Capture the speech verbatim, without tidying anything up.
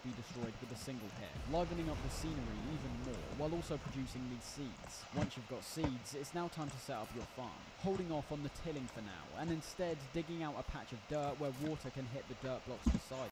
to be destroyed with a single hit, livening up the scenery even more, while also producing these seeds. Once you've got seeds, it's now time to set up your farm, holding off on the tilling for now, and instead digging out a patch of dirt where water can hit the dirt blocks beside